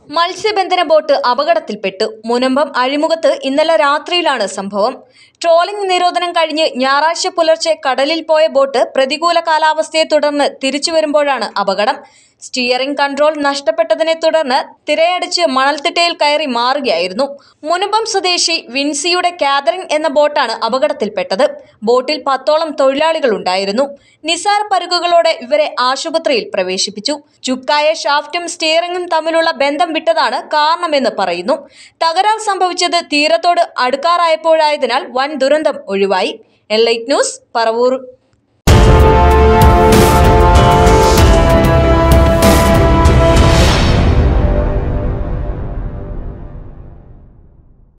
മത്സ്യബന്ധന ബോട്ട് അപകടത്തിൽപ്പെട്ടു. മുനമ്പം അഴിമുഖത്ത് ഇന്നലെ രാത്രിയിലാണ് സംഭവം. ട്രോളിംഗ് നിരോധനം കഴിഞ്ഞ് ഞായറാഴ്ച പുലർച്ചെ കടലിൽ പോയ ബോട്ട് പ്രതികൂല കാലാവസ്ഥയെ തുടർന്ന് തിരിച്ചുവരുമ്പോഴാണ് അപകടം. സ്റ്റിയറിംഗ് കൺട്രോൾ നഷ്ടപ്പെട്ടതിനെ തുടർന്ന് തിരയടിച്ച് മണൽത്തിട്ടയിൽ കയറി മാറുകയായിരുന്നു. മുനമ്പം സ്വദേശി വിൻസിയുടെ കാതറിംഗ് എന്ന ബോട്ടാണ് അപകടത്തിൽപ്പെട്ടത്. ബോട്ടിൽ 10ഓളം തൊഴിലാളികൾ ഉണ്ടായിരുന്നു. നിസാര പരുക്കുകളോടെ ഇവരെ ആശുപത്രിയിൽ പ്രവേശിപ്പിച്ചു. ചുക്കായ ഷാഫ്റ്റും സ്റ്റിയറിംഗും തമ്മിലുള്ള ബന്ധം വിട്ടതാണ് കാരണമെന്ന് പറയുന്നു. തകരാർ സംഭവിച്ചത് തീരത്തോട് അടുക്കാറായപ്പോഴായതിനാൽ വൻ ദുരന്തം ഒഴിവായി. Enlight news, Paravur.